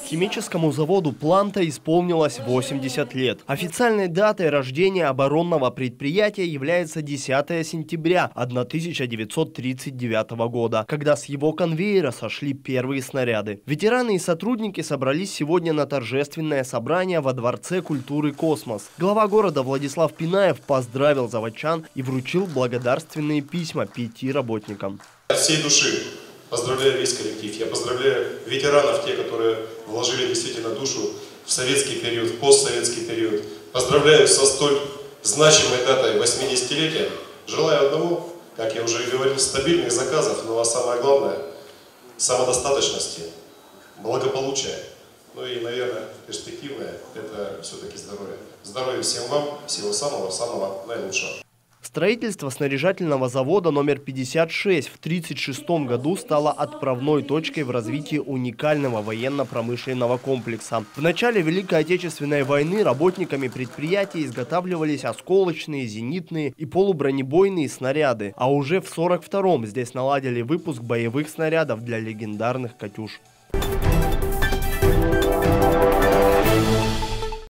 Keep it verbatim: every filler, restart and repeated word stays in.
Химическому заводу «Планта» исполнилось восемьдесят лет. Официальной датой рождения оборонного предприятия является десятое сентября тысяча девятьсот тридцать девятого года, когда с его конвейера сошли первые снаряды. Ветераны и сотрудники собрались сегодня на торжественное собрание во Дворце культуры «Космос». Глава города Владислав Пинаев поздравил заводчан и вручил благодарственные письма пяти работникам. От всей души поздравляю весь коллектив. Я поздравляю ветеранов, те, которые вложили действительно душу в советский период, в постсоветский период. Поздравляю со столь значимой датой восьмидесятилетия. Желаю одного, как я уже и говорил, стабильных заказов, но а самое главное – самодостаточности, благополучия. Ну и, наверное, перспективное – это все-таки здоровье. Здоровья всем вам, всего самого-самого наилучшего. Строительство снаряжательного завода номер пятьдесят шесть в тысяча девятьсот тридцать шестом году стало отправной точкой в развитии уникального военно-промышленного комплекса. В начале Великой Отечественной войны работниками предприятия изготавливались осколочные, зенитные и полубронебойные снаряды, а уже в сорок втором здесь наладили выпуск боевых снарядов для легендарных «Катюш».